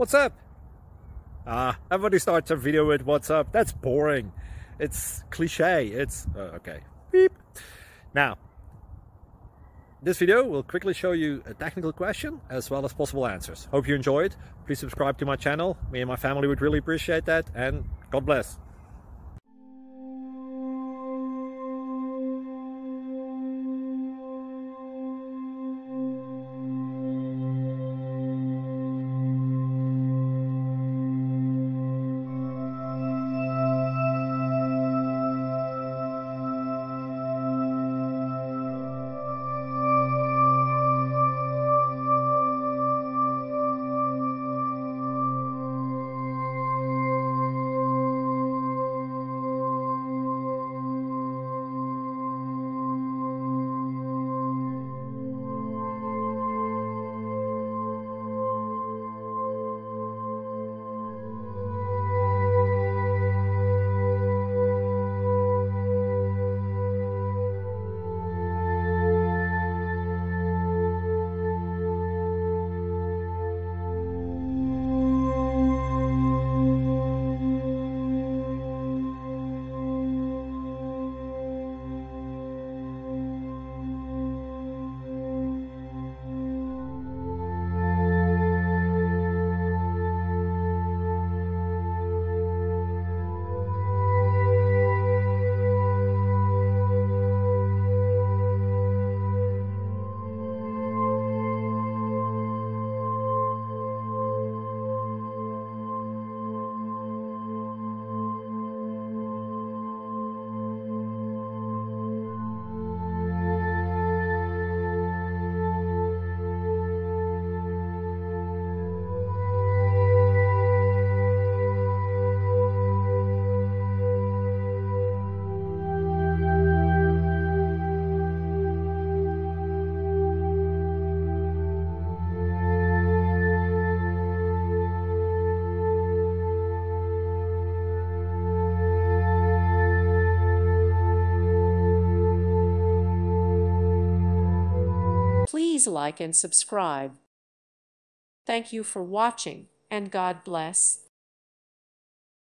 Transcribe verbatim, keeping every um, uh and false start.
What's up? Ah, everybody starts a video with what's up. That's boring. It's cliche. It's uh, okay. Beep. Now, this video will quickly show you a technical question as well as possible answers. Hope you enjoyed. Please subscribe to my channel. Me and my family would really appreciate that, and God bless. Please like and subscribe. Thank you for watching, and God bless.